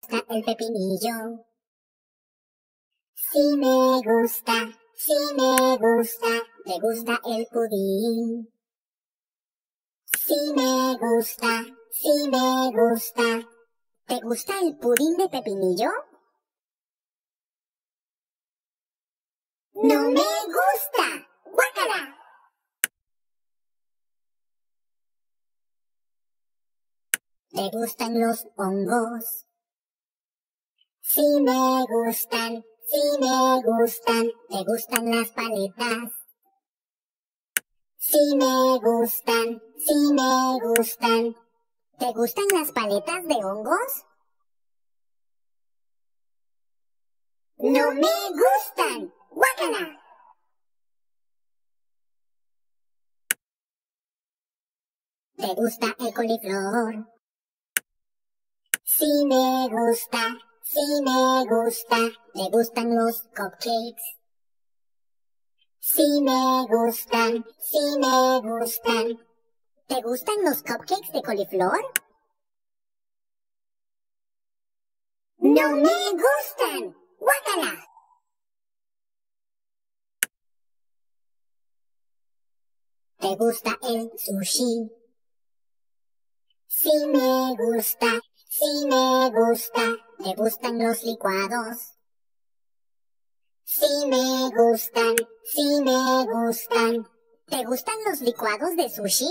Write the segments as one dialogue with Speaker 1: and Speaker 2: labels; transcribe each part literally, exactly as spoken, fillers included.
Speaker 1: gusta el pepinillo. Sí me gusta, sí me gusta, ¿te gusta el pudín? Sí me gusta, sí me gusta, ¿te gusta el pudín de pepinillo? ¡No me gusta! ¡Guácala! ¿Te gustan los hongos? Sí me gustan, sí me gustan, ¿te gustan las paletas? Sí me gustan, sí me gustan, ¿te gustan las paletas de hongos? ¡No me gustan! ¡Guácala! ¿Te gusta el coliflor? Sí me gusta, sí me gusta, ¿te gustan los cupcakes? Sí me gustan, sí me gustan, ¿te gustan los cupcakes de coliflor? ¡No me gustan! ¡Guácala! ¿Te gusta el sushi? Sí me gusta, sí me gusta, ¿te gustan los licuados? Sí me gustan, sí me gustan, ¿te gustan los licuados de sushi?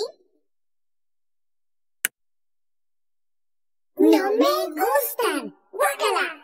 Speaker 1: ¡No me gustan! ¡Guácala!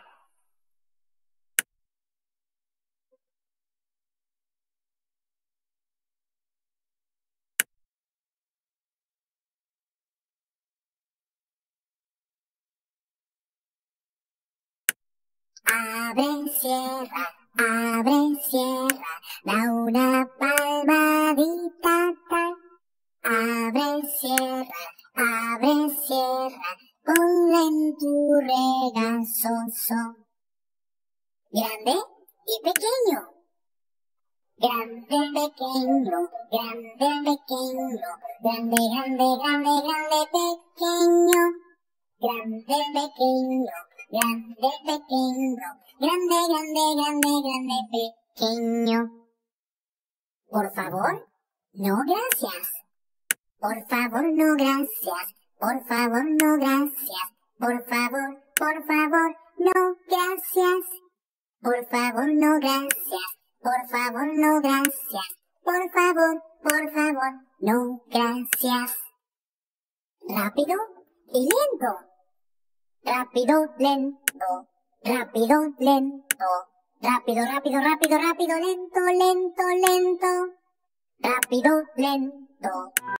Speaker 1: Abre, cierra, abre, cierra, da una palmadita, ta. Abre, cierra, abre, cierra, ponla en tu regazoso. Grande y pequeño. Grande, pequeño, grande, pequeño, grande, grande, grande, grande, pequeño. Grande, pequeño, grande, pequeño, grande, grande, grande, grande, pequeño. Por favor, no gracias. Por favor, no gracias. Por favor, no gracias. Por favor, por favor, no gracias. Por favor, no gracias. Por favor, no gracias. Por favor, por favor, no gracias. Rápido y lento. Rápido, lento. Rápido, lento. Rápido, rápido, rápido, rápido, lento, lento, lento. Rápido, lento.